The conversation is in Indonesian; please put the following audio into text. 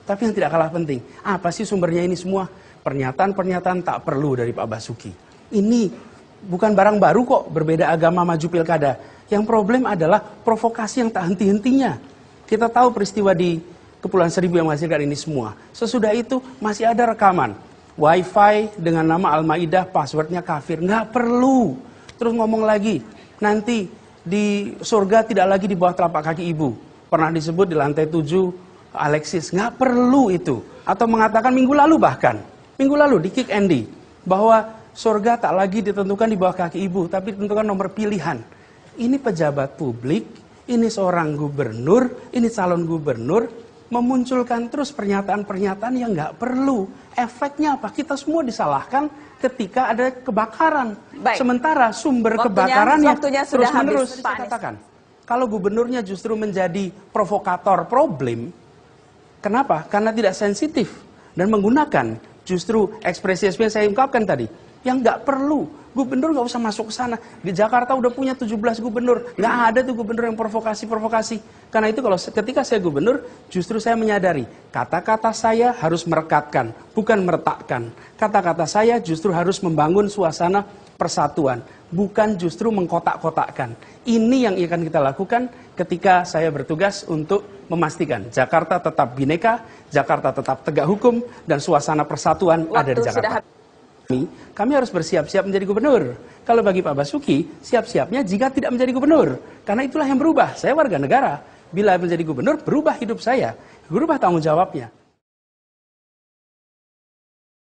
Tapi yang tidak kalah penting, apa sih sumbernya ini semua? Pernyataan-pernyataan tak perlu dari Pak Basuki. Ini bukan barang baru kok, berbeda agama maju pilkada. Yang problem adalah provokasi yang tak henti-hentinya. Kita tahu peristiwa di Kepulauan Seribu yang menghasilkan ini semua. Sesudah itu masih ada rekaman. Wi-Fi dengan nama Al-Maidah, passwordnya kafir. Nggak perlu. Terus ngomong lagi, nanti di surga tidak lagi di bawah telapak kaki ibu. Pernah disebut di lantai 7 Alexis. Nggak perlu itu. Atau mengatakan minggu lalu bahkan. Minggu lalu di Kick Andy. Bahwa surga tak lagi ditentukan di bawah kaki ibu. Tapi ditentukan nomor pilihan. Ini pejabat publik, ini seorang gubernur, ini calon gubernur, memunculkan terus pernyataan-pernyataan yang nggak perlu. Efeknya apa? Kita semua disalahkan ketika ada kebakaran. Baik. Sementara sumber kebakarannya terus-menerus dikatakan. Kalau gubernurnya justru menjadi provokator problem, kenapa? Karena tidak sensitif dan menggunakan justru ekspresi-ekspresi yang saya ungkapkan tadi. Yang nggak perlu. Gubernur nggak usah masuk ke sana. Di Jakarta udah punya 17 gubernur. Nggak ada tuh gubernur yang provokasi-provokasi. Karena itu ketika saya gubernur, justru saya menyadari. Kata-kata saya harus merekatkan, bukan meretakkan. Kata-kata saya justru harus membangun suasana persatuan. Bukan justru mengkotak-kotakkan. Ini yang akan kita lakukan ketika saya bertugas untuk memastikan Jakarta tetap bineka, Jakarta tetap tegak hukum, dan suasana persatuan ada di Jakarta. Kami harus bersiap-siap menjadi gubernur. Kalau bagi Pak Basuki, siap-siapnya jika tidak menjadi gubernur. Karena itulah yang berubah. Saya warga negara. Bila menjadi gubernur, berubah hidup saya. Berubah tanggung jawabnya.